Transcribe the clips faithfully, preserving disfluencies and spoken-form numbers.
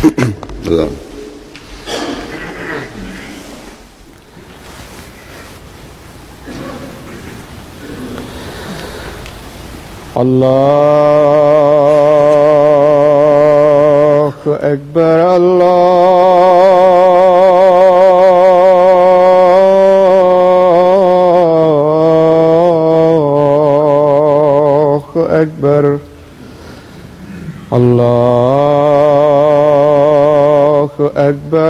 اللہ اکبر اللہ اکبر اللہ اکبر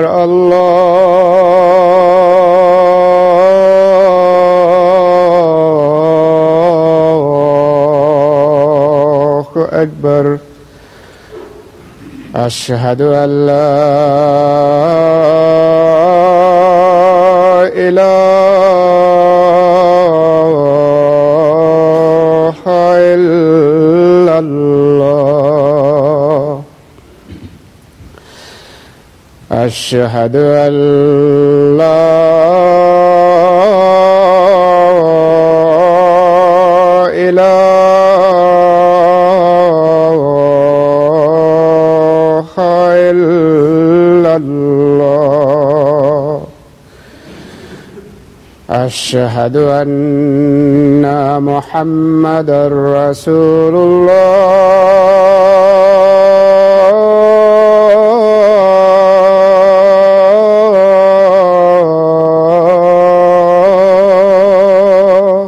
اللہ اکبر اشہد ان لا الہ الا اللہ اشہد ان لا الہ الا اللہ اشہد ان محمدا رسول اللہ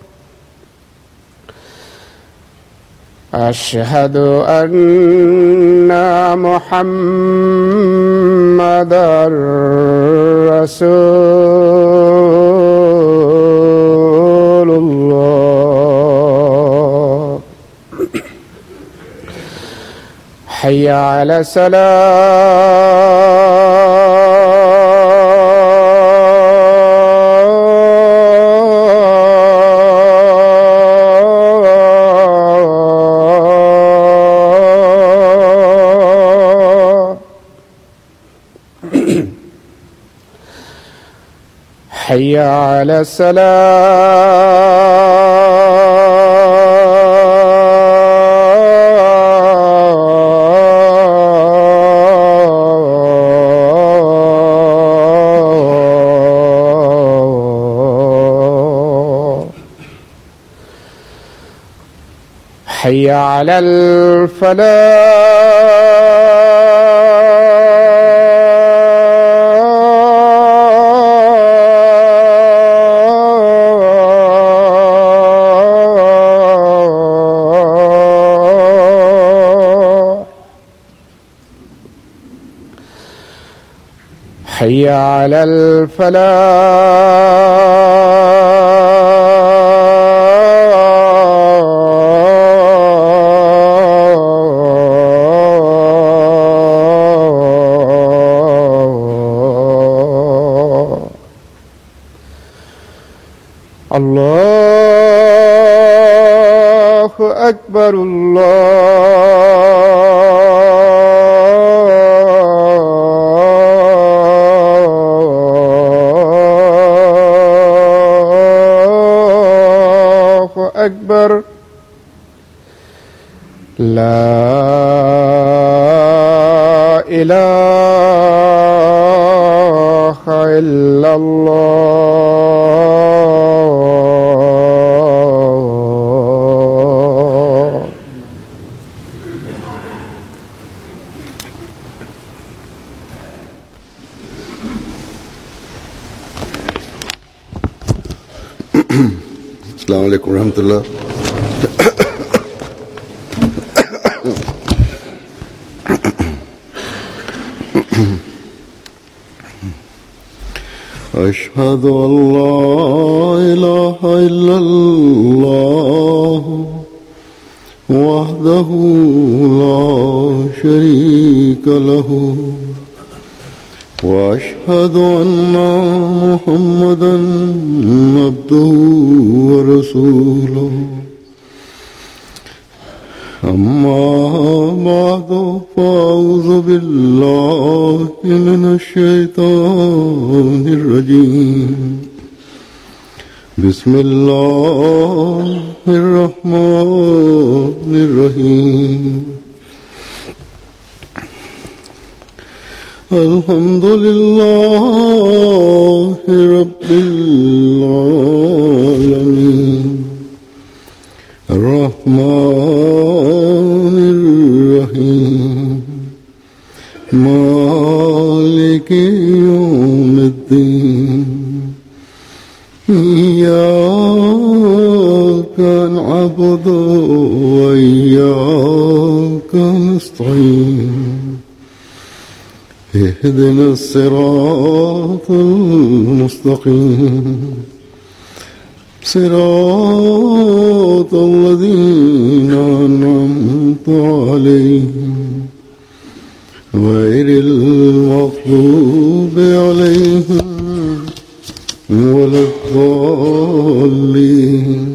اشہد ان محمدا رسول اللہ حی علی حی علی الصلاة حی علی الفلاح حی علی الفلاح اللہ اکبر اللہ اکبر لا الہ الا اللہ السلام علیکم ورحمۃ اللہ. اشہد ان لا الہ الا اللہ وحدہ لا شریک لہ واشهد ان محمدا عبده ورسوله اما بعد فاعوذ بالله من الشيطان الرجيم بسم الله الرحمن الرحيم الحمد لله رب العالمين الرحمن الرحيم مالك يوم الدين إياك نعبد وإياك نستعين اهدنا الصراط المستقيم صراط الذين أنعمت عليهم غير المغضوب عليهم ولا الضالين.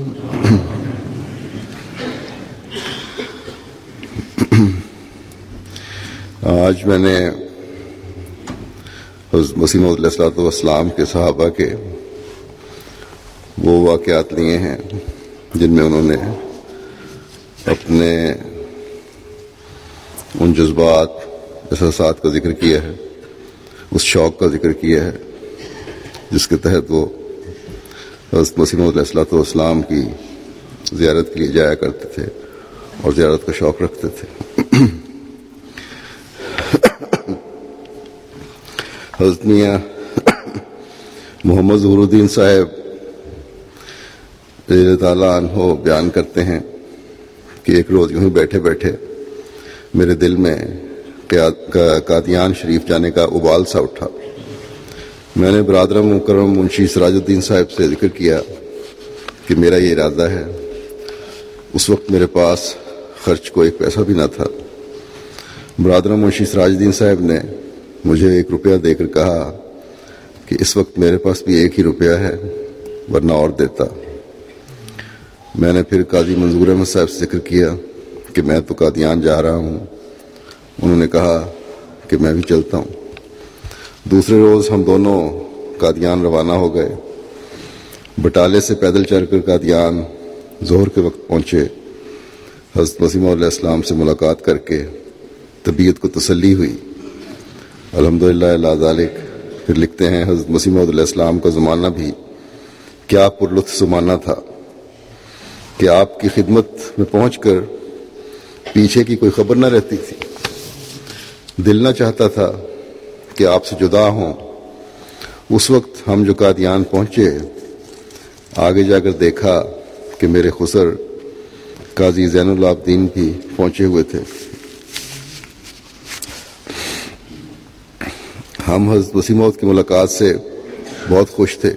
آج میں نے حضرت مسیح موعود علیہ الصلوۃ والسلام کے صحابہ کے وہ واقعات لیے ہیں جن میں انہوں نے اپنے ان جذبات احساسات کا ذکر کیا ہے، اس شوق کا ذکر کیا ہے جس کے تحت وہ حضرت مسیح موعود علیہ الصلوۃ والسلام کی زیارت کے لیے جایا کرتے تھے اور زیارت کا شوق رکھتے تھے۔ حضرت میاں محمد ظہور الدین صاحب رضی اللہ تعالیٰ عنہ بیان کرتے ہیں کہ ایک روز یوں ہی بیٹھے بیٹھے میرے دل میں قادیان شریف جانے کا ابال سا اٹھا۔ میں نے برادر مکرم منشی سراج الدین صاحب سے ذکر کیا کہ میرا یہ ارادہ ہے۔ اس وقت میرے پاس خرچ کو ایک پیسہ بھی نہ تھا۔ برادر منشی سراج الدین صاحب نے مجھے ایک روپیہ دے کر کہا کہ اس وقت میرے پاس بھی ایک ہی روپیہ ہے، ورنہ اور دیتا۔ میں نے پھر قاضی منظور احمد صاحب سے ذکر کیا کہ میں تو قادیان جا رہا ہوں۔ انہوں نے کہا کہ میں بھی چلتا ہوں۔ دوسرے روز ہم دونوں قادیان روانہ ہو گئے۔ بٹالے سے پیدل چل کر قادیان ظہر کے وقت پہنچے۔ حضرت مسیح موعود علیہ السلام سے ملاقات کر کے طبیعت کو تسلی ہوئی۔ الحمدللہ اللہ ذالک۔ پھر لکھتے ہیں حضرت مسیح موعود علیہ السلام کا زمانہ بھی کیا پرلطف زمانہ تھا کہ آپ کی خدمت میں پہنچ کر پیچھے کی کوئی خبر نہ رہتی تھی۔ دل نہ چاہتا تھا کہ آپ سے جدا ہوں۔ اس وقت ہم جو قادیان پہنچے، آگے جا کر دیکھا کہ میرے خسر قاضی زین العابدین بھی پہنچے ہوئے تھے۔ ہم حضرت مسیح موعود کی ملاقات سے بہت خوش تھے۔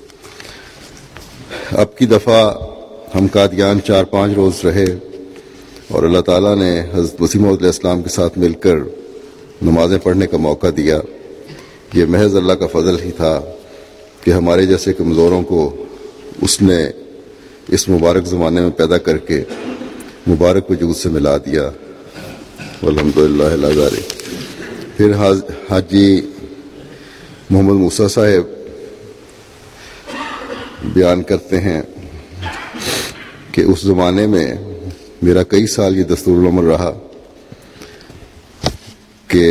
اب کی دفعہ ہم قادیان چار پانچ روز رہے اور اللہ تعالیٰ نے حضرت مسیح موعود علیہ السلام کے ساتھ مل کر نمازیں پڑھنے کا موقع دیا۔ یہ محض اللہ کا فضل ہی تھا کہ ہمارے جیسے کمزوروں کو اس نے اس مبارک زمانے میں پیدا کر کے مبارک وجود سے ملا دیا۔ الحمدللہ اللہ ذالک۔ پھر حاجی محمد موسیٰ صاحب بیان کرتے ہیں کہ اس زمانے میں میرا کئی سال یہ دستور العمر رہا کہ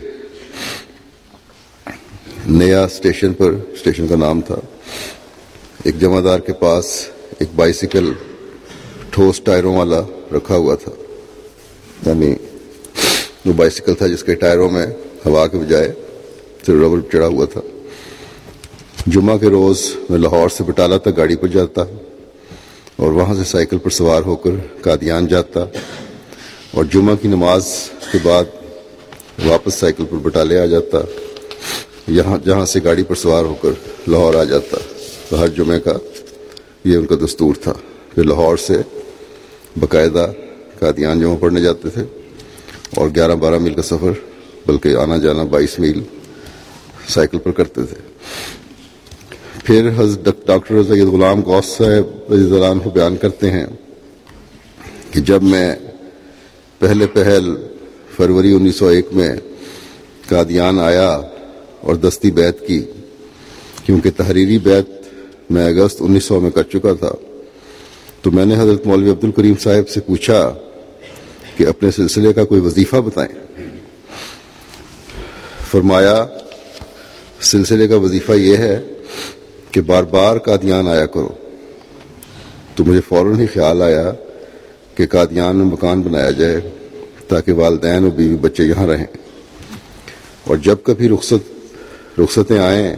نیا اسٹیشن پر، اسٹیشن کا نام تھا، ایک جمع دار کے پاس ایک بائیسیکل ٹھوس ٹائروں والا رکھا ہوا تھا۔ یعنی وہ بائیسیکل تھا جس کے ٹائروں میں ہوا کے بجائے صرف ربڑ چڑھا ہوا تھا۔ جمعہ کے روز میں لاہور سے بٹالہ تک گاڑی پر جاتا اور وہاں سے سائیکل پر سوار ہو کر قادیان جاتا اور جمعہ کی نماز کے بعد واپس سائیکل پر بٹالے آ جاتا، یہاں جہاں سے گاڑی پر سوار ہو کر لاہور آ جاتا۔ تو ہر جمعے کا یہ ان کا دستور تھا۔ پھر لاہور سے باقاعدہ قادیان جمعہ پڑھنے جاتے تھے اور گیارہ بارہ میل کا سفر، بلکہ آنا جانا بائیس میل سائیکل پر کرتے تھے۔ پھر حضرت ڈاکٹر سید غلام غوث صاحب رضی اللہ عنہ بیان کرتے ہیں کہ جب میں پہلے پہل فروری انیس سو ایک میں قادیان آیا اور دستی بیعت کی، کیونکہ تحریری بیعت میں اگست انیس سو میں کر چکا تھا، تو میں نے حضرت مولوی عبد الکریم صاحب سے پوچھا کہ اپنے سلسلے کا کوئی وظیفہ بتائیں۔ فرمایا سلسلے کا وظیفہ یہ ہے کہ بار بار قادیان آیا کرو. تو مجھے فوراً ہی خیال آیا کہ قادیان میں مکان بنایا جائے تاکہ والدین اور بیوی بچے یہاں رہیں، اور جب کبھی رخصت رخصتیں آئیں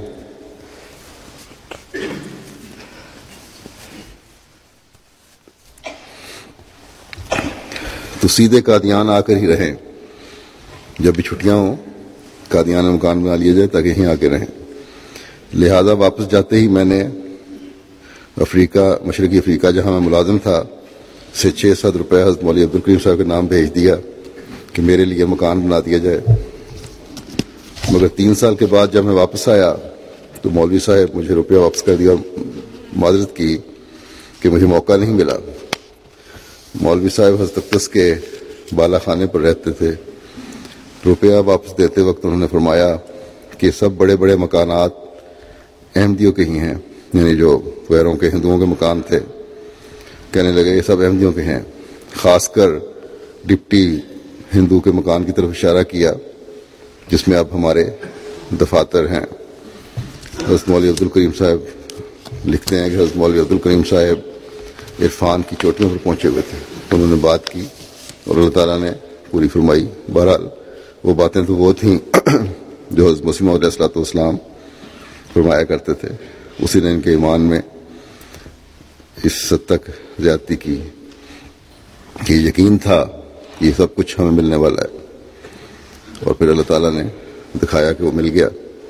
تو سیدھے قادیان آ کر ہی رہیں. جب بھی چھٹیاں ہوں قادیان میں مکان بنا لیا جائے تاکہ یہیں آ کے رہیں. لہذا واپس جاتے ہی میں نے افریقہ مشرقی افریقہ جہاں میں ملازم تھا سے چھ سات روپے حضرت مولوی عبدالکریم صاحب کے نام بھیج دیا کہ میرے لیے مکان بنا دیا جائے. مگر تین سال کے بعد جب میں واپس آیا تو مولوی صاحب مجھے روپیہ واپس کر دیا، معذرت کی کہ مجھے موقع نہیں ملا. مولوی صاحب حضرت اقدس کے بالا خانے پر رہتے تھے. روپیہ واپس دیتے وقت انہوں نے فرمایا کہ سب بڑے بڑے مکانات احمدیوں کے ہی ہیں، یعنی جو غیروں کے ہندوؤں کے مکان تھے. کہنے لگے یہ سب احمدیوں کے ہیں، خاص کر ڈپٹی ہندو کے مکان کی طرف اشارہ کیا جس میں اب ہمارے دفاتر ہیں. حضرت مولوی عبدالکریم صاحب لکھتے ہیں کہ حضرت مولوی عبدالکریم صاحب عرفان کی چوٹیوں پر پہنچے ہوئے تھے. انہوں نے بات کی اور اللہ تعالیٰ نے پوری فرمائی. بہرحال وہ باتیں تو وہ تھیں جو حضرت مسیح موعود علیہ الصلوۃ والسلام فرمایا کرتے تھے. اسی نے ان کے ایمان میں اس حد تک زیادتی کی کہ یقین تھا کہ یہ سب کچھ ہمیں ملنے والا ہے، اور پھر اللہ تعالیٰ نے دکھایا کہ وہ مل گیا.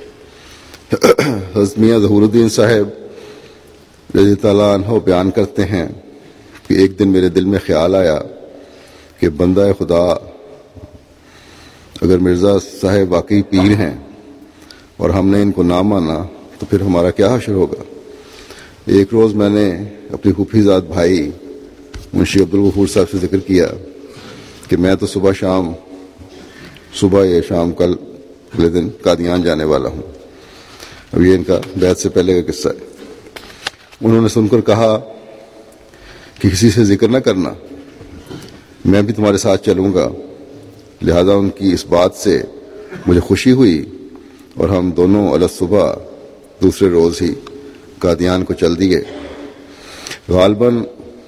حضرت میاں ظہور الدین صاحب رضی اللہ عنہ بیان کرتے ہیں کہ ایک دن میرے دل میں خیال آیا کہ بندہ خدا اگر مرزا صاحب واقعی پیر ہیں اور ہم نے ان کو نہ مانا تو پھر ہمارا کیا حشر ہوگا. ایک روز میں نے اپنی پھوپھی زاد بھائی منشی عبدالغفور صاحب سے ذکر کیا کہ میں تو صبح شام صبح یا شام کل اگلے دن قادیان جانے والا ہوں. اب یہ ان کا بیعت سے پہلے کا قصہ ہے. انہوں نے سن کر کہا کہ کسی سے ذکر نہ کرنا، میں بھی تمہارے ساتھ چلوں گا. لہذا ان کی اس بات سے مجھے خوشی ہوئی اور ہم دونوں علی صبح دوسرے روز ہی قادیان کو چل دیے. غالباً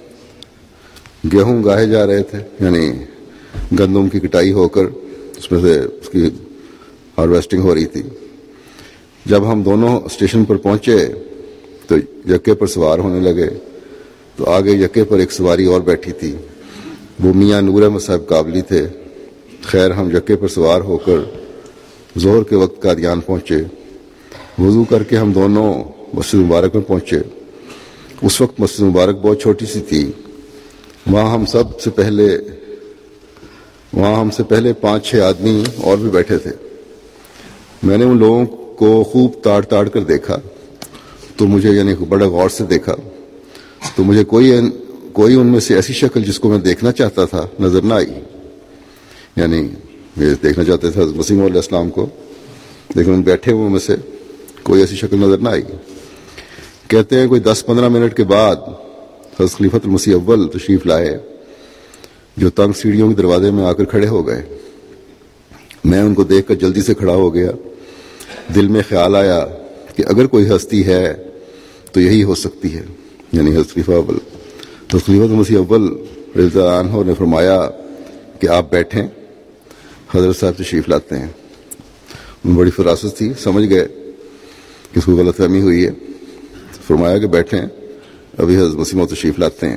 گیہوں گاہے جا رہے تھے، یعنی گندم کی کٹائی ہو کر اس میں سے اس کی ہارویسٹنگ ہو رہی تھی. جب ہم دونوں اسٹیشن پر پہنچے تو یکے پر سوار ہونے لگے تو آگے یکے پر ایک سواری اور بیٹھی تھی. وہ میاں نور احمد صاحب قابلی تھے. خیر ہم یکے پر سوار ہو کر ظہر کے وقت قادیان پہنچے. وضو کر کے ہم دونوں مسجد مبارک میں پہنچے. اس وقت مسجد مبارک بہت چھوٹی سی تھی. وہاں ہم سب سے پہلے وہاں ہم سے پہلے پانچ چھ آدمی اور بھی بیٹھے تھے. میں نے ان لوگوں کو خوب تاڑ تاڑ کر دیکھا تو مجھے یعنی بڑا غور سے دیکھا تو مجھے کوئی کوئی ان میں سے ایسی شکل جس کو میں دیکھنا چاہتا تھا نظر نہ آئی. یعنی میں دیکھنا چاہتے تھے حضرت مسیح موعود علیہ السلام کو، لیکن ان بیٹھے ہوئے میں سے کوئی ایسی شکل نظر نہ آئی. کہتے ہیں کوئی دس پندرہ منٹ کے بعد حضرت خلیفۃ المسیح اول تشریف لائے جو تنگ سیڑھیوں کے دروازے میں آ کر کھڑے ہو گئے. میں ان کو دیکھ کر جلدی سے کھڑا ہو گیا. دل میں خیال آیا کہ اگر کوئی ہستی ہے تو یہی ہو سکتی ہے، یعنی حضرت خلیفہ اول. تو خلیفۃ المسیح اول رضی اللہ عنہ نے فرمایا کہ آپ بیٹھیں، حضرت صاحب تشریف لاتے ہیں. ان بڑی فراست تھی، سمجھ گئے کہ اس کو غلط فہمی ہوئی ہے. فرمایا کہ بیٹھیں، ابھی حضرت مسیح موعود تشریف لاتے ہیں.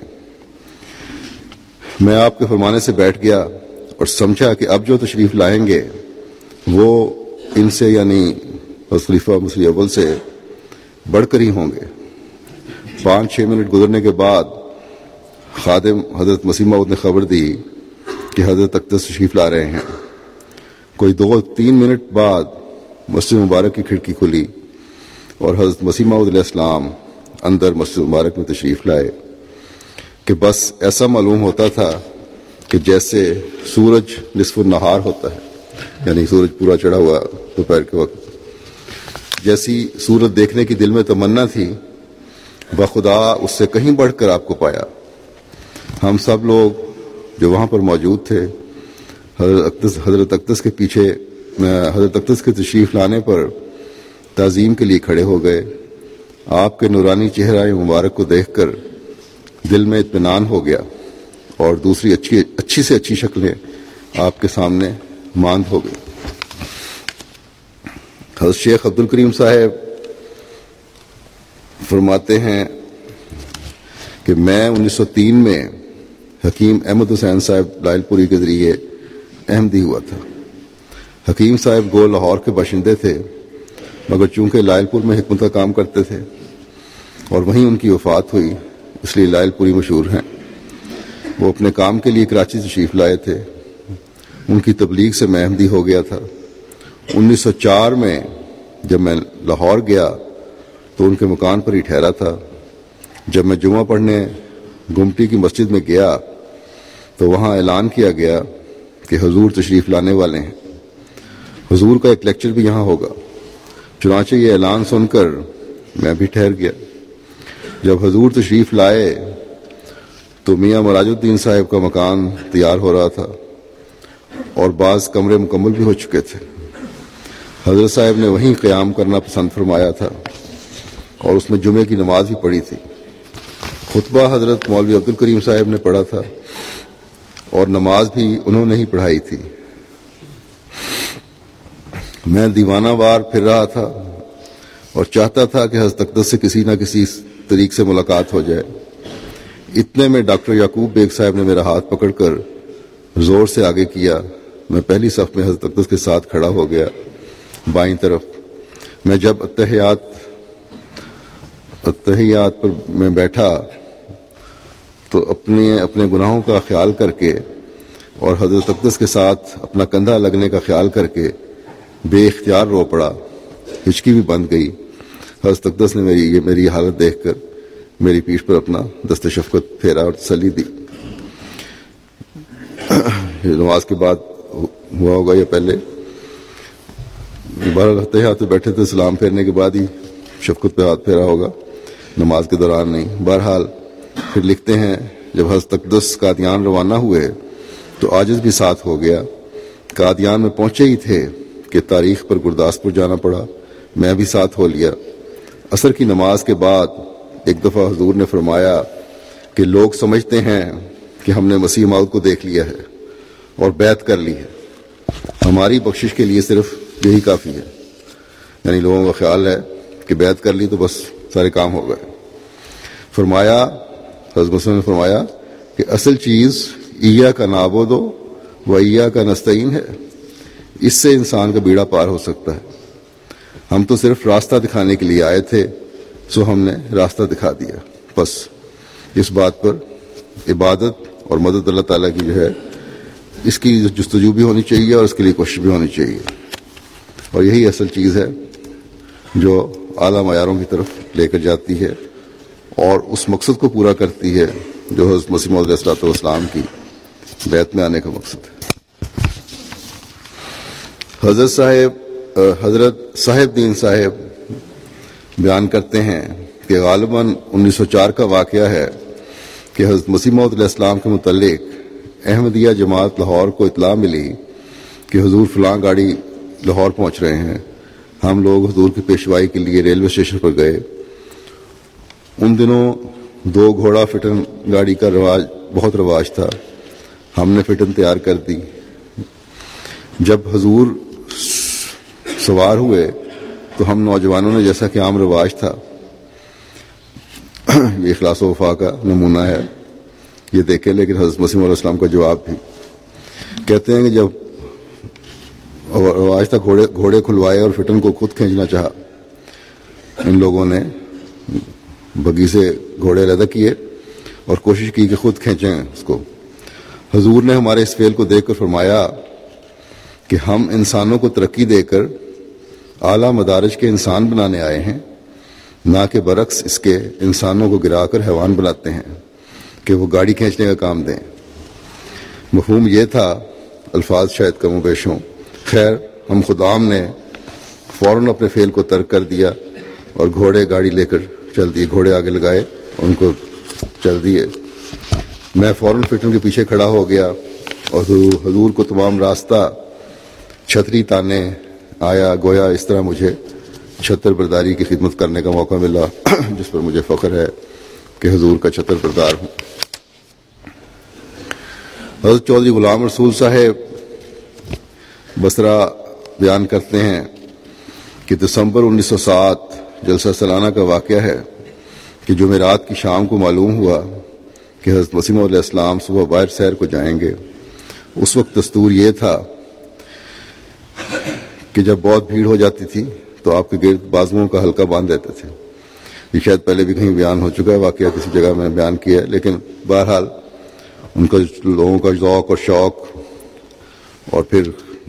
میں آپ کے فرمانے سے بیٹھ گیا اور سمجھا کہ اب جو تشریف لائیں گے وہ ان سے یعنی حضرت خلیفہ مسیح اول سے بڑھ کر ہی ہوں گے. پانچ چھ منٹ گزرنے کے بعد خادم حضرت مسیح موعود نے خبر دی کہ حضرت اقدس تشریف لا رہے ہیں. کوئی دو تین منٹ بعد مسجد مبارک کی کھڑکی کھلی اور حضرت مسیح موعود علیہ السلام اندر مسجد مبارک میں تشریف لائے کہ بس ایسا معلوم ہوتا تھا کہ جیسے سورج نصف النہار ہوتا ہے، یعنی سورج پورا چڑھا ہوا دوپہر کے وقت. جیسی صورت دیکھنے کی دل میں تمنا تھی بخدا اس سے کہیں بڑھ کر آپ کو پایا. ہم سب لوگ جو وہاں پر موجود تھے حضرت اقدس حضرت اقدس کے پیچھے حضرت اقدس کے تشریف لانے پر تعظیم کے لیے کھڑے ہو گئے۔ آپ کے نورانی چہرہ مبارک کو دیکھ کر دل میں اطمینان ہو گیا اور دوسری اچھی اچھی سے اچھی شکلیں آپ کے سامنے ماند ہو گئی۔ حضرت شیخ عبد الکریم صاحب فرماتے ہیں کہ میں انیس سو تین میں حکیم احمد حسین صاحب لائل پوری کے ذریعے احمدی ہوا تھا۔ حکیم صاحب گو لاہور کے باشندے تھے، مگر چونکہ لائل پور میں حکمت کا کام کرتے تھے اور وہیں ان کی وفات ہوئی، اس لیے لائل پوری مشہور ہیں۔ وہ اپنے کام کے لیے کراچی تشریف لائے تھے، ان کی تبلیغ سے میں احمدی ہو گیا تھا۔ انیس سو چار میں جب میں لاہور گیا تو ان کے مکان پر ہی ٹھہرا تھا۔ جب میں جمعہ پڑھنے گمٹی کی مسجد میں گیا تو وہاں اعلان کیا گیا کہ حضور تشریف لانے والے ہیں، حضور کا ایک لیکچر بھی یہاں ہوگا۔ چنانچہ یہ اعلان سن کر میں بھی ٹھہر گیا۔ جب حضور تشریف لائے تو میاں مراج الدین صاحب کا مکان تیار ہو رہا تھا اور بعض کمرے مکمل بھی ہو چکے تھے۔ حضرت صاحب نے وہیں قیام کرنا پسند فرمایا تھا اور اس میں جمعے کی نماز بھی پڑھی تھی۔ خطبہ حضرت مولوی عبد الکریم صاحب نے پڑھا تھا اور نماز بھی انہوں نے ہی پڑھائی تھی۔ میں دیوانہ وار پھر رہا تھا اور چاہتا تھا کہ حضرت اقدس سے کسی نہ کسی طریق سے ملاقات ہو جائے۔ اتنے میں ڈاکٹر یعقوب بیگ صاحب نے میرا ہاتھ پکڑ کر زور سے آگے کیا۔ میں پہلی صف میں حضرت اقدس کے ساتھ کھڑا ہو گیا بائیں طرف۔ میں جب اتحیات اتحیات پر میں بیٹھا تو اپنے اپنے گناہوں کا خیال کر کے اور حضرت اقدس کے ساتھ اپنا کندھا لگنے کا خیال کر کے بے اختیار رو پڑا، ہچکی بھی بند گئی۔ حضرت اقدس نے میری یہ میری حالت دیکھ کر میری پیٹھ پر اپنا دست شفقت پھیرا اور تسلی دی۔ نماز کے بعد ہوا ہوگا یا پہلے، بہرحال اتحیات پہ بیٹھے تھے، سلام پھیرنے کے بعد ہی شفقت پہ ہاتھ پھیرا ہوگا، نماز کے دوران نہیں۔ بہرحال پھر لکھتے ہیں جب حضرت اقدس قادیان روانہ ہوئے تو عاجز بھی ساتھ ہو گیا۔ قادیان میں پہنچے ہی تھے کہ تاریخ پر گرداسپور جانا پڑا، میں بھی ساتھ ہو لیا۔ عصر کی نماز کے بعد ایک دفعہ حضور نے فرمایا کہ لوگ سمجھتے ہیں کہ ہم نے مسیح موعود کو دیکھ لیا ہے اور بیعت کر لی ہے، ہماری بخشش کے لیے صرف یہی کافی ہے۔ یعنی لوگوں کا خیال ہے کہ بیعت کر لی تو بس سارے کام ہو گئے۔ فرمایا حضرت مسلم نے فرمایا کہ اصل چیز ایّا کا نعبد و ایّا کا نستعین ہے، اس سے انسان کا بیڑا پار ہو سکتا ہے۔ ہم تو صرف راستہ دکھانے کے لیے آئے تھے، سو ہم نے راستہ دکھا دیا۔ بس اس بات پر عبادت اور مدد اللہ تعالیٰ کی جو ہے اس کی جستجو بھی ہونی چاہیے اور اس کے لیے کوشش بھی ہونی چاہیے، اور یہی اصل چیز ہے جو اعلیٰ معیاروں کی طرف لے کر جاتی ہے اور اس مقصد کو پورا کرتی ہے جو حضرت مسیح موعود علیہ الصلوۃ والسلام کی بیعت میں آنے کا مقصد ہے۔ حضرت صاحب حضرت صاحب دین صاحب بیان کرتے ہیں کہ غالباً انیس سو چار کا واقعہ ہے کہ حضرت مسیح موعود علیہ السلام کے متعلق احمدیہ جماعت لاہور کو اطلاع ملی کہ حضور فلاں گاڑی لاہور پہنچ رہے ہیں۔ ہم لوگ حضور کی پیشوائی کے لیے ریلوے اسٹیشن پر گئے۔ ان دنوں دو گھوڑا فٹن گاڑی کا رواج بہت رواج تھا، ہم نے فٹن تیار کر دی۔ جب حضور سوار ہوئے تو ہم نوجوانوں نے، جیسا کہ عام رواج تھا، یہ اخلاص و وفا کا نمونہ ہے، یہ دیکھیں، لیکن حضرت مسیح علیہ السلام کا جواب بھی کہتے ہیں کہ جب رواج تھا گھوڑے گھوڑے کھلوائے اور فٹن کو خود کھینچنا چاہا، ان لوگوں نے بگی سے گھوڑے علیحدہ کیے اور کوشش کی کہ خود کھینچیں اس کو۔ حضور نے ہمارے اس فعل کو دیکھ کر فرمایا کہ ہم انسانوں کو ترقی دے کر اعلیٰ مدارج کے انسان بنانے آئے ہیں، نہ کہ برعکس اس کے انسانوں کو گرا کر حیوان بناتے ہیں کہ وہ گاڑی کھینچنے کا کام دیں۔ مفہوم یہ تھا، الفاظ شاید کم و بیش ہوں۔ خیر، ہم خدام نے فوراً اپنے فعل کو ترک کر دیا اور گھوڑے گاڑی لے کر چل دیے، گھوڑے آگے لگائے ان کو چل دیے۔ میں فوراً فٹن کے پیچھے کھڑا ہو گیا اور حضور کو تمام راستہ چھتری تانے آیا، گویا اس طرح مجھے چھتر برداری کی خدمت کرنے کا موقع ملا، جس پر مجھے فخر ہے کہ حضور کا چھتر بردار ہوں۔ حضرت چودھری غلام رسول صاحب بصرہ بیان کرتے ہیں کہ دسمبر انیس سو سات جلسہ سالانہ کا واقعہ ہے کہ جمعرات کی شام کو معلوم ہوا کہ حضرت مسیح موعود علیہ السلام صبح باہر سیر کو جائیں گے۔ اس وقت دستور یہ تھا کہ جب بہت بھیڑ ہو جاتی تھی تو آپ کے گرد بازوؤں کا حلقہ باندھ دیتے تھے۔ یہ شاید پہلے بھی کہیں بیان ہو چکا ہے، واقعہ کسی جگہ میں بیان کیا ہے، لیکن بہرحال ان کا لوگوں کا ذوق اور شوق اور پھر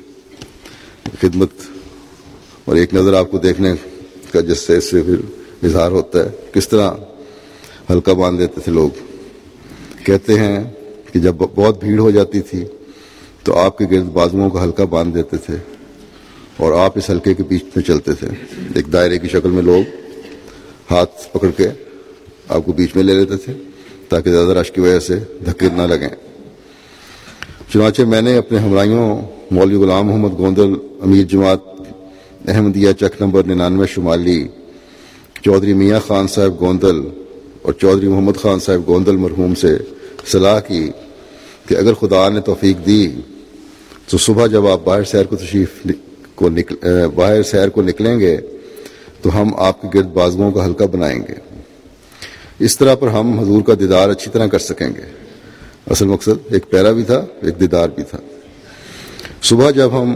خدمت اور ایک نظر آپ کو دیکھنے کا جس سے اس سے پھر اظہار ہوتا ہے، کس طرح حلقہ باندھ دیتے تھے لوگ۔ کہتے ہیں کہ جب بہت بھیڑ ہو جاتی تھی تو آپ کے گرد بازوؤں کا حلقہ باندھ دیتے تھے اور آپ اس حلقے کے بیچ میں چلتے تھے۔ ایک دائرے کی شکل میں لوگ ہاتھ پکڑ کے آپ کو بیچ میں لے لیتے تھے تاکہ زیادہ رش کی وجہ سے دھکے نہ لگیں۔ چنانچہ میں نے اپنے ہمراہیوں مولوی غلام محمد گوندل، امیر جماعت احمدیہ چک نمبر ننانوے شمالی، چودھری میاں خان صاحب گوندل اور چودھری محمد خان صاحب گوندل مرحوم سے صلاح کی کہ اگر خدا نے توفیق دی تو صبح جب آپ باہر سیر کو تشریف کو نکل باہر سیر کو نکلیں گے تو ہم آپ کے گرد بازوؤں کا حلقہ بنائیں گے۔ اس طرح پر ہم حضور کا دیدار اچھی طرح کر سکیں گے۔ اصل مقصد ایک پیرا بھی تھا، ایک دیدار بھی تھا۔ صبح جب ہم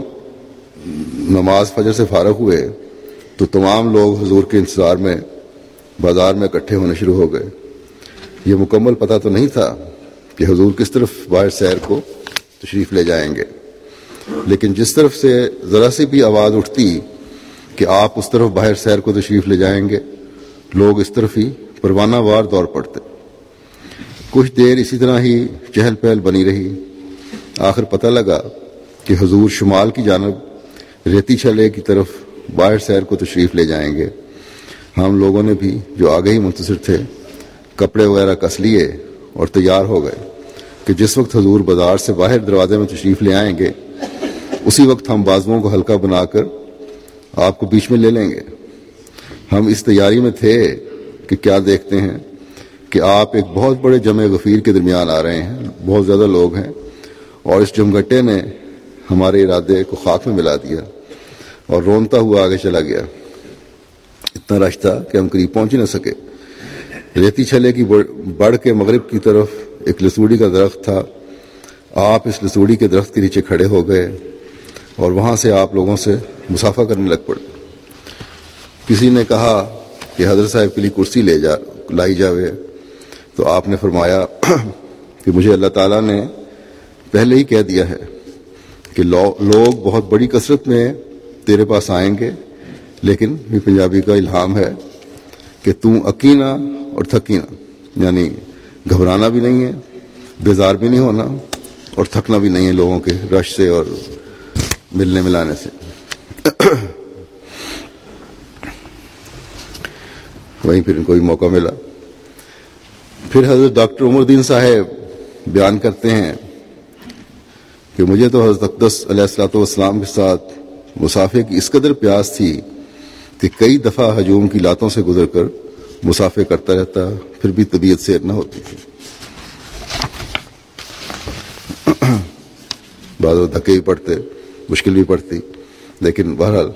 نماز فجر سے فارغ ہوئے تو تمام لوگ حضور کے انتظار میں بازار میں اکٹھے ہونے شروع ہو گئے۔ یہ مکمل پتہ تو نہیں تھا کہ حضور کس طرف باہر سیر کو تشریف لے جائیں گے، لیکن جس طرف سے ذرا سی بھی آواز اٹھتی کہ آپ اس طرف باہر سیر کو تشریف لے جائیں گے، لوگ اس طرف ہی پروانہ وار دوڑ پڑتے۔ کچھ دیر اسی طرح ہی چہل پہل بنی رہی۔ آخر پتہ لگا کہ حضور شمال کی جانب ریتی چھلے کی طرف باہر سیر کو تشریف لے جائیں گے۔ ہم لوگوں نے بھی جو آگے ہی منتظر تھے کپڑے وغیرہ کس لیے اور تیار ہو گئے کہ جس وقت حضور بازار سے باہر دروازے میں تشریف لے آئیں گے اسی وقت ہم بازوؤں کو ہلکا بنا کر آپ کو بیچ میں لے لیں گے۔ ہم اس تیاری میں تھے کہ کیا دیکھتے ہیں کہ آپ ایک بہت بڑے جمع غفیر کے درمیان آ رہے ہیں، بہت زیادہ لوگ ہیں، اور اس جمگٹے نے ہمارے ارادے کو خاک میں ملا دیا اور رونتا ہوا آگے چلا گیا۔ اتنا رش تھا کہ ہم قریب پہنچ ہی نہ سکے۔ ریتی چھلے کی بڑھ کے مغرب کی طرف ایک لسوڑی کا درخت تھا۔ آپ اس لسوڑی کے درخت کے نیچے کھڑے ہو گئے اور وہاں سے آپ لوگوں سے مسافہ کرنے لگ پڑے۔ کسی نے کہا کہ حضرت صاحب کے لیے کرسی لے جا لائی جاوے، تو آپ نے فرمایا کہ مجھے اللہ تعالیٰ نے پہلے ہی کہہ دیا ہے کہ لوگ بہت بڑی کثرت میں تیرے پاس آئیں گے، لیکن یہ پنجابی کا الہام ہے کہ تم اکینا اور تھکینا، یعنی گھبرانا بھی نہیں ہے، بیزار بھی نہیں ہونا اور تھکنا بھی نہیں ہے لوگوں کے رش سے اور ملنے ملانے سے۔ وہیں پھر ان کو بھی موقع ملا۔ پھر حضرت ڈاکٹر عمر الدین صاحب بیان کرتے ہیں کہ مجھے تو حضرت اقدس علیہ الصلوۃ والسلام کے ساتھ مسافے کی اس قدر پیاس تھی کہ کئی دفعہ ہجوم کی لاتوں سے گزر کر مسافے کرتا رہتا، پھر بھی طبیعت سیر نہ ہوتی تھی۔ بعض دھکے بھی پڑتے، مشکل بھی پڑتی، لیکن بہرحال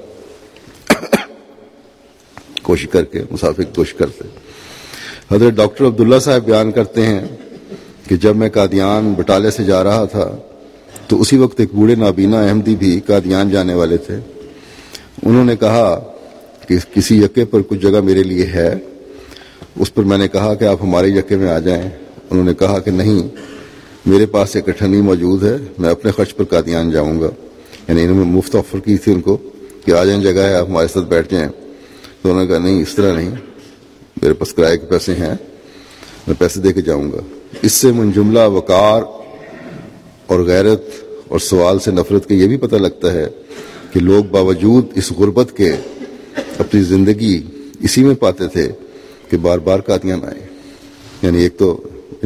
کوشش کر کے مسافر کی کوشش کرتے۔ حضرت ڈاکٹر عبداللہ صاحب بیان کرتے ہیں کہ جب میں قادیان بٹالے سے جا رہا تھا تو اسی وقت ایک بوڑھے نابینا احمدی بھی قادیان جانے والے تھے۔ انہوں نے کہا کہ کسی یکے پر کچھ جگہ میرے لیے ہے۔ اس پر میں نے کہا کہ آپ ہمارے یکے میں آ جائیں۔ انہوں نے کہا کہ نہیں، میرے پاس ایک اٹھنی موجود ہے، میں اپنے خرچ پر قادیان جاؤں گا۔ یعنی انہوں نے مفت آفر کی تھی ان کو کہ آ جائیں، جگہ ہے، آپ ہمارے ساتھ بیٹھ جائیں۔ تو انہوں نے کہا نہیں، اس طرح نہیں، میرے پاس کرائے کے پیسے ہیں، میں پیسے دے کے جاؤں گا۔ اس سے من جملہ وقار اور غیرت اور سوال سے نفرت کے یہ بھی پتہ لگتا ہے کہ لوگ باوجود اس غربت کے اپنی زندگی اسی میں پاتے تھے کہ بار بار قادیان آئے۔ یعنی ایک تو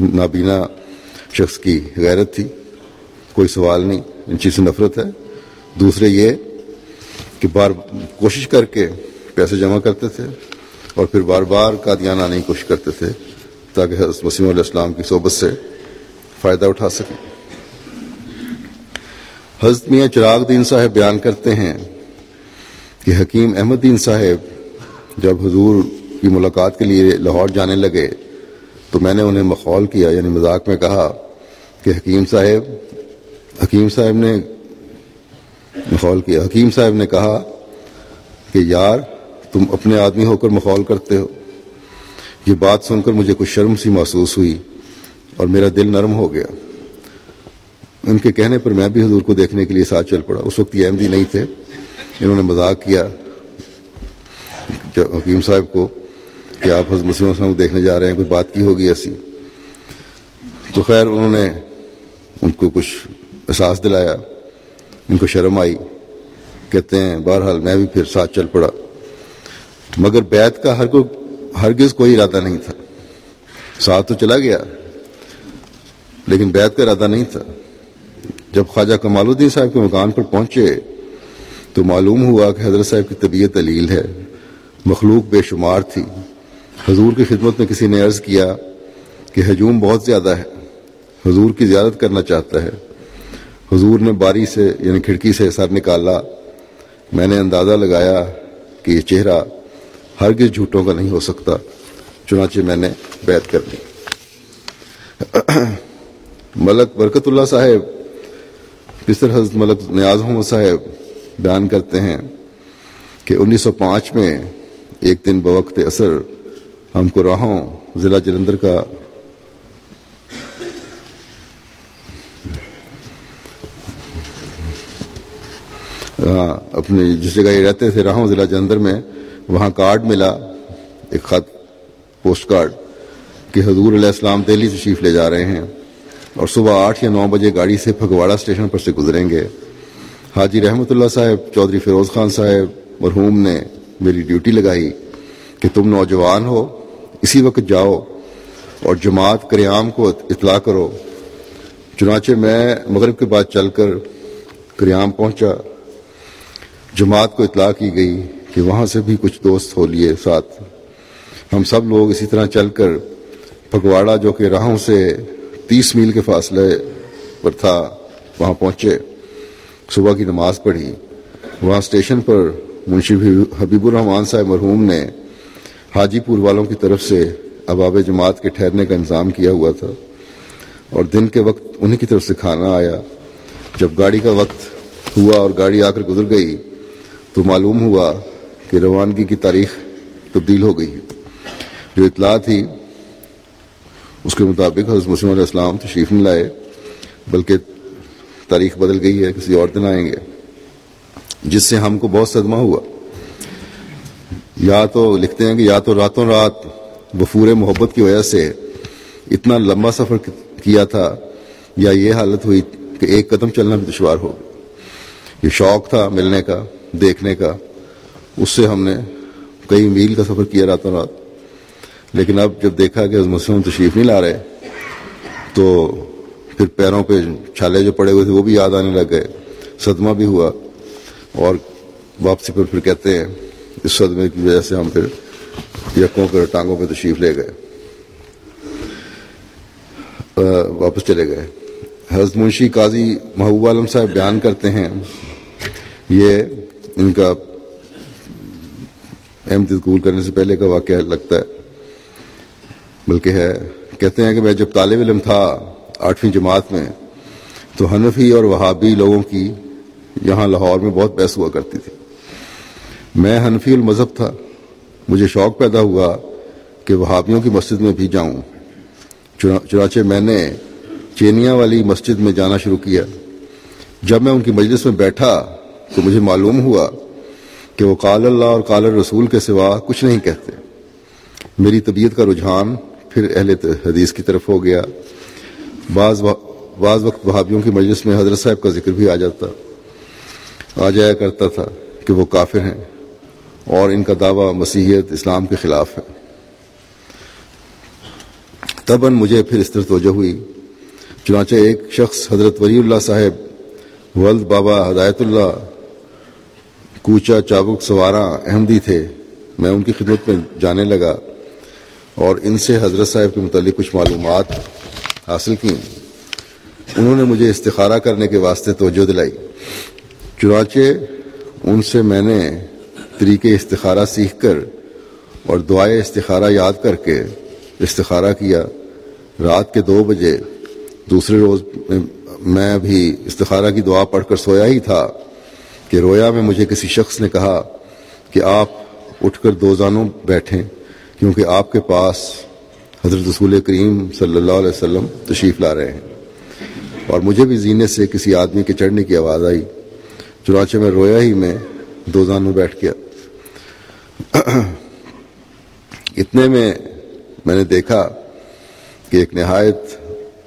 نابینا شخص کی غیرت تھی، کوئی سوال نہیں، ان چیز سے نفرت ہے، دوسرے یہ کہ بار کوشش کر کے پیسے جمع کرتے تھے اور پھر بار بار قادیان آنے کی کوشش کرتے تھے تاکہ حضرت مسیح علیہ السلام کی صحبت سے فائدہ اٹھا سکیں۔ حضرت میاں چراغ دین صاحب بیان کرتے ہیں کہ حکیم احمد دین صاحب جب حضور کی ملاقات کے لیے لاہور جانے لگے تو میں نے انہیں مخول کیا، یعنی مذاق میں کہا کہ حکیم صاحب حکیم صاحب نے مخول کیا حکیم صاحب نے کہا کہ یار تم اپنے آدمی ہو کر مخول کرتے ہو۔ یہ بات سن کر مجھے کچھ شرم سی محسوس ہوئی اور میرا دل نرم ہو گیا۔ ان کے کہنے پر میں بھی حضور کو دیکھنے کے لیے ساتھ چل پڑا۔ اس وقت یہ احمدی نہیں تھے، انہوں نے مذاق کیا حکیم صاحب کو کہ آپ حضرت مسیح علیہ السلام کو دیکھنے جا رہے ہیں، کوئی بات کی ہوگی ایسی۔ تو خیر انہوں نے ان کو کچھ احساس دلایا، ان کو شرم آئی، کہتے ہیں بہرحال میں بھی پھر ساتھ چل پڑا، مگر بیعت کا ہر کو ہرگز کوئی ارادہ نہیں تھا۔ ساتھ تو چلا گیا لیکن بیعت کا ارادہ نہیں تھا۔ جب خواجہ کمال الدین صاحب کے مکان پر پہنچے تو معلوم ہوا کہ حضرت صاحب کی طبیعت علیل ہے، مخلوق بے شمار تھی۔ حضور کی خدمت میں کسی نے عرض کیا کہ ہجوم بہت زیادہ ہے، حضور کی زیارت کرنا چاہتا ہے۔ حضور نے باری سے یعنی کھڑکی سے سر نکالا۔ میں نے اندازہ لگایا کہ یہ چہرہ ہرگز جھوٹوں کا نہیں ہو سکتا، چنانچہ میں نے بیعت کر لی۔ ملک برکت اللہ صاحب پسر حضرت ملک نیاز محمد صاحب بیان کرتے ہیں کہ انیس سو پانچ میں ایک دن بوقت عصر ہم کو راہوں ضلع جلندھر کا اپنے جس جگہ یہ رہتے تھے راہوں ضلع جلندھر میں، وہاں کارڈ ملا، ایک خط پوسٹ کارڈ کہ حضور علیہ السلام دہلی تشریف لے جا رہے ہیں اور صبح آٹھ یا نو بجے گاڑی سے پھگواڑہ اسٹیشن پر سے گزریں گے۔ حاجی رحمت اللہ صاحب چودھری فیروز خان صاحب مرحوم نے میری ڈیوٹی لگائی کہ تم نوجوان ہو، اسی وقت جاؤ اور جماعت قریام کو اطلاع کرو۔ چنانچہ میں مغرب کے بعد چل کر قریام پہنچا۔ جماعت کو اطلاع کی گئی کہ وہاں سے بھی کچھ دوست ہو لیے ساتھ۔ ہم سب لوگ اسی طرح چل کر پھگواڑہ جو کہ راہوں سے تیس میل کے فاصلے پر تھا وہاں پہنچے، صبح کی نماز پڑھی۔ وہاں اسٹیشن پر منشی حبیب الرحمان صاحب مرحوم نے حاجی پور والوں کی طرف سے ابواب جماعت کے ٹھہرنے کا انتظام کیا ہوا تھا اور دن کے وقت انہی کی طرف سے کھانا آیا۔ جب گاڑی کا وقت ہوا اور گاڑی آ کر گزر گئی تو معلوم ہوا کہ روانگی کی تاریخ تبدیل ہو گئی۔ جو اطلاع تھی اس کے مطابق حضرت مسیح علیہ السلام تشریف نہیں لائے، بلکہ تاریخ بدل گئی ہے، کسی اور دن آئیں گے، جس سے ہم کو بہت صدمہ ہوا۔ یا تو لکھتے ہیں کہ یا تو راتوں رات وفور محبت کی وجہ سے اتنا لمبا سفر کیا تھا، یا یہ حالت ہوئی کہ ایک قدم چلنا بھی دشوار ہو گیا۔ یہ شوق تھا ملنے کا، دیکھنے کا، اس سے ہم نے کئی میل کا سفر کیا راتوں رات۔ لیکن اب جب دیکھا کہ مسلم تشریف نہیں لا رہے تو پھر پیروں پہ چھالے جو پڑے ہوئے تھے وہ بھی یاد آنے لگ گئے، صدمہ بھی ہوا، اور واپسی پر پھر کہتے ہیں اس صدمے کی وجہ سے ہم پھر یکوں پر ٹانگوں پہ تشریف لے گئے، واپس چلے گئے۔ حضرت منشی قاضی محبوب عالم صاحب بیان کرتے ہیں، یہ ان کا احمدیت قبول کرنے سے پہلے کا واقعہ لگتا ہے، بلکہ ہے، کہتے ہیں کہ میں جب طالب علم تھا آٹھویں جماعت میں تو حنفی اور وہابی لوگوں کی یہاں لاہور میں بہت بحث ہوا کرتی تھی۔ میں حنفی المذہب تھا، مجھے شوق پیدا ہوا کہ وہابیوں کی مسجد میں بھی جاؤں، چنانچہ میں نے چینیا والی مسجد میں جانا شروع کیا۔ جب میں ان کی مجلس میں بیٹھا تو مجھے معلوم ہوا کہ وہ قال اللہ اور قال الرسول کے سوا کچھ نہیں کہتے۔ میری طبیعت کا رجحان پھر اہل حدیث کی طرف ہو گیا۔ بعض بعض وقت وہابیوں کی مجلس میں حضرت صاحب کا ذکر بھی آ جاتا آ جایا کرتا تھا کہ وہ کافر ہیں اور ان کا دعویٰ مسیحیت اسلام کے خلاف ہے۔ تباً مجھے پھر اس طرح توجہ ہوئی، چنانچہ ایک شخص حضرت ولی اللہ صاحب ولد بابا ہدایت اللہ کوچا چابک سواراں احمدی تھے. میں ان کی خدمت میں جانے لگا اور ان سے حضرت صاحب کے متعلق کچھ معلومات حاصل کیں. انہوں نے مجھے استخارہ کرنے کے واسطے توجہ دلائی. چنانچہ ان سے میں نے طریقے استخارہ سیکھ کر اور دعائے استخارہ یاد کر کے استخارہ کیا. رات کے دو بجے دوسرے روز میں بھی استخارہ کی دعا پڑھ کر سویا ہی تھا کہ رویا میں مجھے کسی شخص نے کہا کہ آپ اٹھ کر دو زانوں بیٹھیں کیونکہ آپ کے پاس حضرت رسول کریم صلی اللہ علیہ وسلم تشریف لا رہے ہیں. اور مجھے بھی زینے سے کسی آدمی کے چڑھنے کی آواز آئی. چنانچہ میں رویا ہی میں دو زانوں بیٹھ گیا. اتنے میں میں نے دیکھا کہ ایک نہایت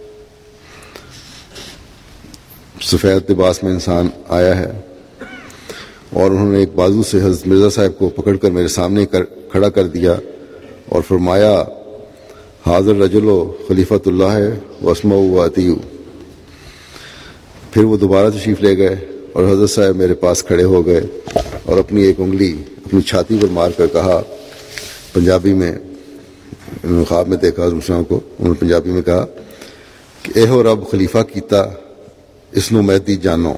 سفید لباس میں انسان آیا ہے اور انہوں نے ایک بازو سے حضرت مرزا صاحب کو پکڑ کر میرے سامنے کر کھڑا کر دیا اور فرمایا حاضر رجل خلیفۃ اللہ ہے واسمع و اطیعوا. پھر وہ دوبارہ تشریف لے گئے اور حضرت صاحب میرے پاس کھڑے ہو گئے اور اپنی ایک انگلی اپنی چھاتی پر مار کر کہا پنجابی میں، انہوں نے خواب میں دیکھا حضرت صاحب کو، انہوں نے پنجابی میں کہا کہ اے ہو رب خلیفہ کیتا اس نو مہدی جانو.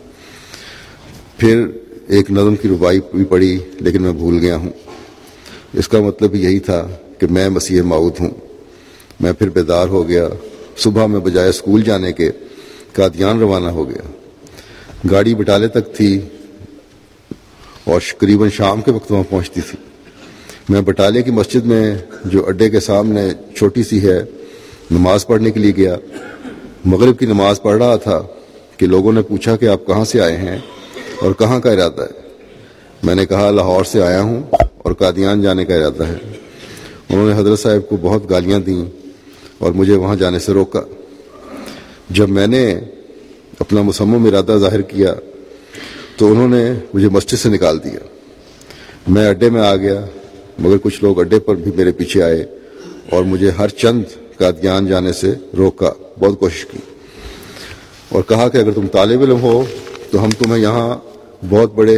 پھر ایک نظم کی ربائی بھی پڑھی لیکن میں بھول گیا ہوں. اس کا مطلب یہی تھا کہ میں مسیح موعود ہوں. میں پھر بیدار ہو گیا. صبح میں بجائے اسکول جانے کے قادیان روانہ ہو گیا. گاڑی بٹالے تک تھی اور قریباً شام کے وقت وہاں پہنچتی تھی. میں بٹالے کی مسجد میں جو اڈے کے سامنے چھوٹی سی ہے نماز پڑھنے کے لیے گیا. مغرب کی نماز پڑھ رہا تھا کہ لوگوں نے پوچھا کہ آپ کہاں سے آئے ہیں اور کہاں کا ارادہ ہے. میں نے کہا لاہور سے آیا ہوں اور قادیان جانے کا ارادہ ہے. انہوں نے حضرت صاحب کو بہت گالیاں دیں اور مجھے وہاں جانے سے روکا. جب میں نے اپنا مصمم ارادہ ظاہر کیا تو انہوں نے مجھے مسجد سے نکال دیا. میں اڈے میں آ گیا مگر کچھ لوگ اڈے پر بھی میرے پیچھے آئے اور مجھے ہر چند قادیان جانے سے روکا. بہت کوشش کی اور کہا کہ اگر تم طالب علم ہو تو ہم تمہیں یہاں بہت بڑے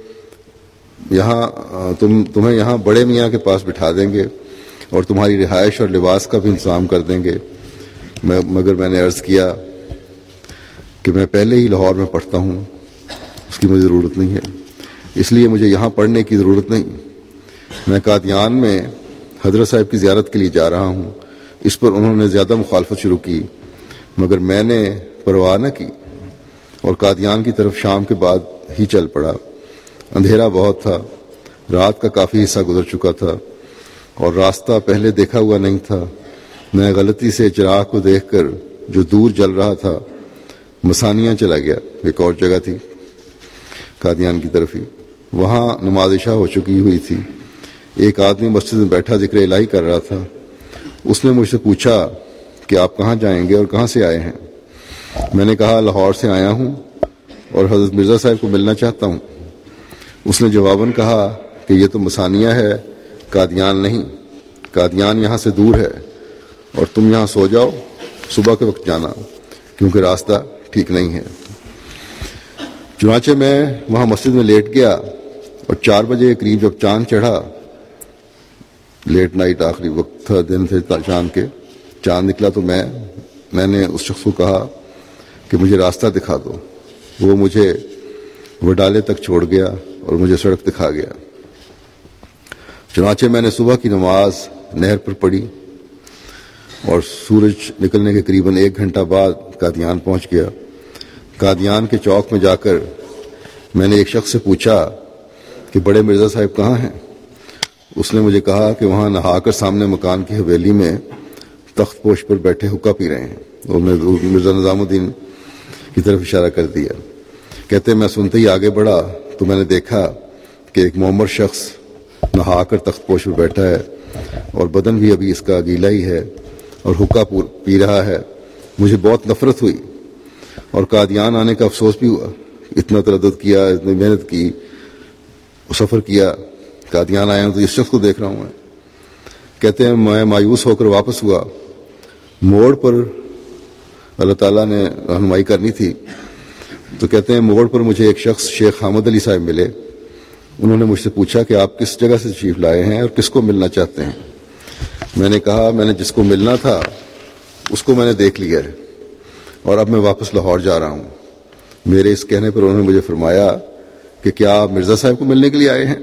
یہاں تم تمہیں یہاں بڑے میاں کے پاس بٹھا دیں گے اور تمہاری رہائش اور لباس کا بھی انتظام کر دیں گے. میں مگر میں نے عرض کیا کہ میں پہلے ہی لاہور میں پڑھتا ہوں، اس کی مجھے ضرورت نہیں ہے، اس لیے مجھے یہاں پڑھنے کی ضرورت نہیں. میں قادیان میں حضرت صاحب کی زیارت کے لیے جا رہا ہوں. اس پر انہوں نے زیادہ مخالفت شروع کی مگر میں نے پرواہ نہ کی اور قادیان کی طرف شام کے بعد ہی چل پڑا. اندھیرا بہت تھا. رات کا کافی حصہ گزر چکا تھا اور راستہ پہلے دیکھا ہوا نہیں تھا. میں غلطی سے چراغ کو دیکھ کر جو دور جل رہا تھا مسانیاں چلا گیا. ایک اور جگہ تھی قادیان کی طرف ہی. وہاں نماز عشاء ہو چکی ہوئی تھی. ایک آدمی مسجد میں بیٹھا ذکر الہی کر رہا تھا. اس نے مجھ سے پوچھا کہ آپ کہاں جائیں گے اور کہاں سے آئے ہیں. میں نے کہا لاہور سے آیا ہوں اور حضرت مرزا صاحب کو ملنا چاہتا ہوں. اس نے جواباً کہا کہ یہ تو مسانیہ ہے، قادیان نہیں. قادیان یہاں سے دور ہے اور تم یہاں سو جاؤ، صبح کے وقت جانا کیونکہ راستہ ٹھیک نہیں ہے. چنانچہ میں وہاں مسجد میں لیٹ گیا اور چار بجے کے قریب جب چاند چڑھا، لیٹ نائٹ آخری وقت تھا دن تھے چاند کے، چاند نکلا تو میں میں نے اس شخص کو کہا کہ مجھے راستہ دکھا دو. وہ مجھے وڈالے تک چھوڑ گیا اور مجھے سڑک دکھا گیا. چنانچہ میں نے صبح کی نماز نہر پر پڑھی اور سورج نکلنے کے قریباً ایک گھنٹہ بعد قادیان پہنچ گیا. قادیان کے چوک میں جا کر میں نے ایک شخص سے پوچھا کہ بڑے مرزا صاحب کہاں ہیں. اس نے مجھے کہا کہ وہاں نہا کر سامنے مکان کی حویلی میں تخت پوش پر بیٹھے حقہ پی رہے ہیں. اور میں مرزا نظام الدین کی طرف اشارہ کر دیا. کہتے میں سنتے ہی آگے بڑھا تو میں نے دیکھا کہ ایک معمر شخص نہا کر تخت پوش پر بیٹھا ہے اور بدن بھی ابھی اس کا گیلا ہی ہے اور حقہ پی رہا ہے. مجھے بہت نفرت ہوئی اور قادیان آنے کا افسوس بھی ہوا. اتنا تردد کیا، اتنی محنت کی، سفر کیا، قادیان آیا ہوں تو اس شخص کو دیکھ رہا ہوں. میں کہتے ہیں میں مایوس ہو کر واپس ہوا. موڑ پر اللہ تعالیٰ نے رہنمائی کرنی تھی تو کہتے ہیں موڑ پر مجھے ایک شخص شیخ حامد علی صاحب ملے. انہوں نے مجھ سے پوچھا کہ آپ کس جگہ سے تشریف لائے ہیں اور کس کو ملنا چاہتے ہیں. میں نے کہا میں نے جس کو ملنا تھا اس کو میں نے دیکھ لیا ہے اور اب میں واپس لاہور جا رہا ہوں. میرے اس کہنے پر انہوں نے مجھے فرمایا کہ کیا آپ مرزا صاحب کو ملنے کے لیے آئے ہیں؟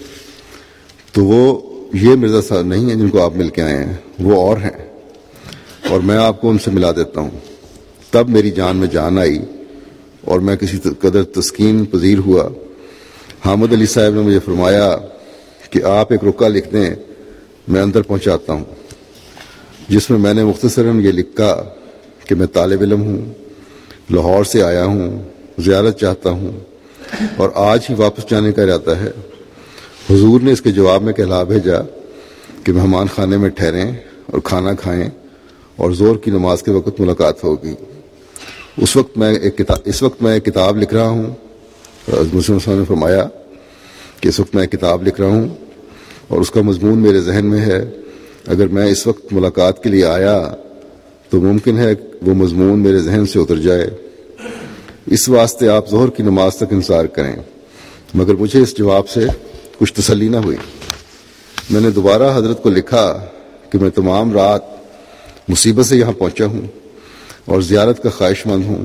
تو وہ یہ مرزا صاحب نہیں ہیں جن کو آپ مل کے آئے ہیں، وہ اور ہیں، اور میں آپ کو ان سے ملا دیتا ہوں. تب میری جان میں جان آئی اور میں کسی قدر تسکین پذیر ہوا. حامد علی صاحب نے مجھے فرمایا کہ آپ ایک رکا لکھ دیں، میں اندر پہنچاتا ہوں، جس میں میں نے مختصراً یہ لکھا کہ میں طالب علم ہوں، لاہور سے آیا ہوں، زیارت چاہتا ہوں اور آج ہی واپس جانے کا ارادہ ہے. حضور نے اس کے جواب میں کہلا بھیجا کہ مہمان خانے میں ٹھہریں اور کھانا کھائیں اور زور کی نماز کے وقت ملاقات ہوگی. اس وقت میں ایک کتاب اس وقت میں ایک کتاب لکھ رہا ہوں. مسلم صاحب نے فرمایا کہ اس وقت میں ایک کتاب لکھ رہا ہوں اور اس کا مضمون میرے ذہن میں ہے. اگر میں اس وقت ملاقات کے لیے آیا تو ممکن ہے وہ مضمون میرے ذہن سے اتر جائے. اس واسطے آپ ظہر کی نماز تک انتظار کریں. مگر مجھے اس جواب سے کچھ تسلی نہ ہوئی. میں نے دوبارہ حضرت کو لکھا کہ میں تمام رات مصیبت سے یہاں پہنچا ہوں اور زیارت کا خواہش مند ہوں.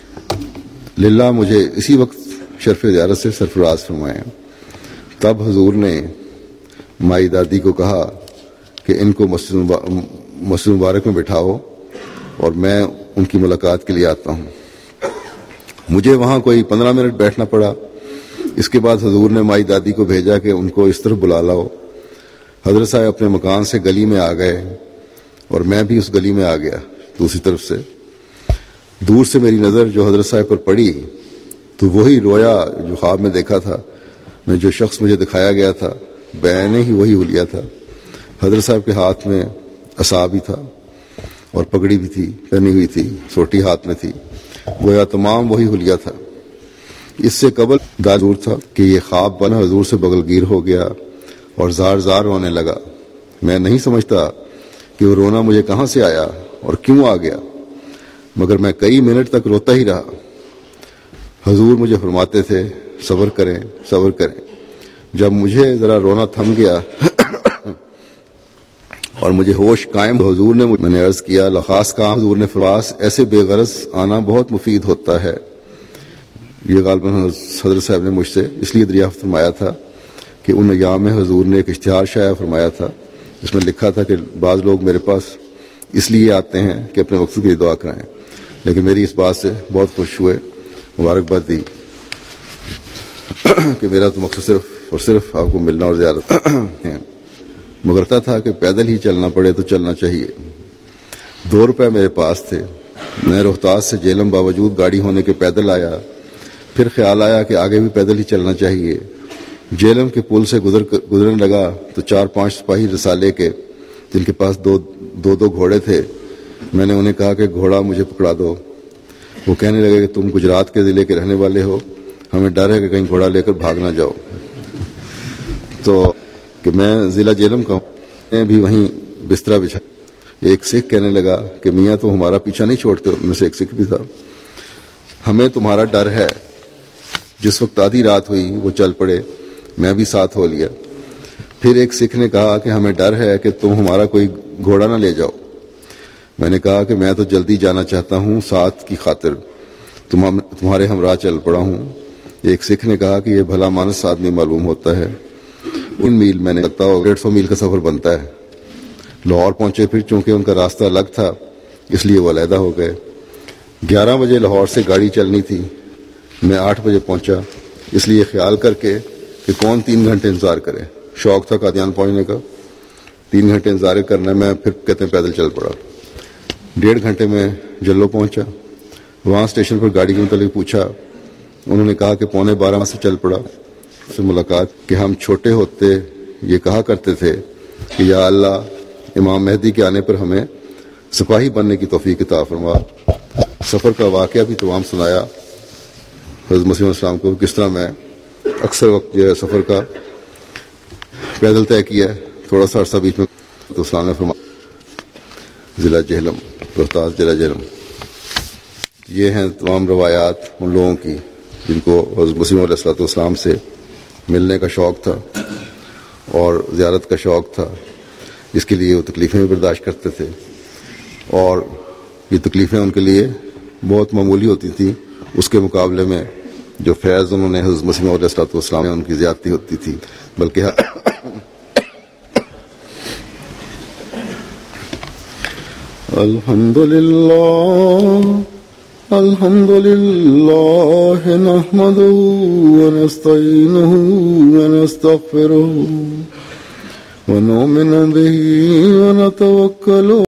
للہ مجھے اسی وقت شرف زیارت سے سرفراز فرمائیں. تب حضور نے مائی دادی کو کہا کہ ان کو مسجد مسجد مبارک میں بٹھاؤ اور میں ان کی ملاقات کے لیے آتا ہوں. مجھے وہاں کوئی پندرہ منٹ بیٹھنا پڑا. اس کے بعد حضور نے مائی دادی کو بھیجا کہ ان کو اس طرف بلا لاؤ. حضرت صاحب اپنے مکان سے گلی میں آ گئے اور میں بھی اس گلی میں آ گیا دوسری طرف سے. دور سے میری نظر جو حضرت صاحب پر پڑی تو وہی رویا جو خواب میں دیکھا تھا. میں جو شخص مجھے دکھایا گیا تھا بعینہ ہی وہی حلیہ تھا. حضرت صاحب کے ہاتھ میں عصا بھی تھا اور پگڑی بھی تھی پہنی ہوئی تھی، سوٹی ہاتھ میں تھی. گویا تمام وہی حلیہ تھا. اس سے قبل دادور تھا کہ یہ خواب بنا حضور سے بغل گیر ہو گیا اور زار زار رونے لگا. میں نہیں سمجھتا کہ وہ رونا مجھے کہاں سے آیا اور کیوں آ گیا، مگر میں کئی منٹ تک روتا ہی رہا. حضور مجھے فرماتے تھے صبر کریں صبر کریں. جب مجھے ذرا رونا تھم گیا اور مجھے ہوش قائم حضور نے میں نے عرض کیا لخاص کا حضور نے فراس ایسے بے غرض آنا بہت مفید ہوتا ہے. یہ غالباً حضرت صاحب نے مجھ سے اس لیے دریافت فرمایا تھا کہ ان ایام میں حضور نے ایک اشتہار شائع فرمایا تھا جس میں لکھا تھا کہ بعض لوگ میرے پاس اس لیے آتے ہیں کہ اپنے مقصد کی دعا کرائیں. لیکن میری اس بات سے بہت خوش ہوئے، مبارکباد دی کہ میرا تو مقصد صرف اور صرف آپ کو ملنا اور زیارت ہے. مگرتا تھا کہ پیدل ہی چلنا پڑے تو چلنا چاہیے. دو روپے میرے پاس تھے. میں روہتاس سے جیلم باوجود گاڑی ہونے کے پیدل آیا. پھر خیال آیا کہ آگے بھی پیدل ہی چلنا چاہیے. جیلم کے پل سے گزر گزرنے لگا تو چار پانچ سپاہی رسالے کے جن کے پاس دو دو دو گھوڑے تھے. میں نے انہیں کہا کہ گھوڑا مجھے پکڑا دو. وہ کہنے لگے کہ تم گجرات کے ضلع کے رہنے والے ہو، ہمیں ڈر ہے کہ کہیں گھوڑا لے کر بھاگ نہ جاؤ. تو کہ میں ضلع جیلم کا ہوں بھی وہیں بستر بچھا. ایک سکھ کہنے لگا کہ میاں تو ہمارا پیچھا نہیں چھوڑتے. ان میں سے ایک سکھ بھی تھا. ہمیں تمہارا ڈر ہے. جس وقت آدھی رات ہوئی وہ چل پڑے. میں بھی ساتھ ہو لیا. پھر ایک سکھ نے کہا کہ ہمیں ڈر ہے کہ تم ہمارا کوئی گھوڑا نہ لے جاؤ. میں نے کہا کہ میں تو جلدی جانا چاہتا ہوں، ساتھ کی خاطر تمہارے ہمراہ چل پڑا ہوں. ایک سکھ نے کہا کہ یہ بھلا مانس آدمی معلوم ہوتا ہے. ان میل میں نے لگتا ہو ڈیڑھ سو میل کا سفر بنتا ہے. لاہور پہنچے. پھر چونکہ ان کا راستہ الگ تھا اس لیے وہ علیحدہ ہو گئے. گیارہ بجے لاہور سے گاڑی چلنی تھی. میں آٹھ بجے پہنچا، اس لیے خیال کر کے کہ کون تین گھنٹے انتظار کرے. شوق تھا قادیان پہنچنے کا. تین گھنٹے انتظار کرنا. میں پھر کہتے ہیں پیدل چل پڑا. ڈیڑھ گھنٹے میں جلو پہنچا. وہاں اسٹیشن پر گاڑی کے متعلق پوچھا. انہوں نے کہا کہ پونے بارہ سے چل پڑا. سے ملاقات کہ ہم چھوٹے ہوتے یہ کہا کرتے تھے کہ یا اللہ امام مہدی کے آنے پر ہمیں سپاہی بننے کی توفیق عطا فرما. سفر کا واقعہ بھی تمام سنایا حضرت مسیح السلام کو کس طرح میں اکثر وقت جو ہے سفر کا پیدل طے کیا ہے. تھوڑا سا عرصہ بیچ میں تو اسلام نے فرمایا ضلع جہلم روہتاس ضلع جہلم. یہ ہیں تمام روایات ان لوگوں کی جن کو حضرت مسیح علیہ الصلوۃ والسلام سے ملنے کا شوق تھا اور زیارت کا شوق تھا، جس کے لیے وہ تکلیفیں بھی برداشت کرتے تھے، اور یہ تکلیفیں ان کے لیے بہت معمولی ہوتی تھیں اس کے مقابلے میں جو فیض انہوں نے حضرت مسیح علیہ الصلوۃ والسلام میں ان کی زیادتی ہوتی تھی. بلکہ الحمد للہ الحمد للہ نحمده ونستعینه ونستغفره ونؤمن به ونتوکل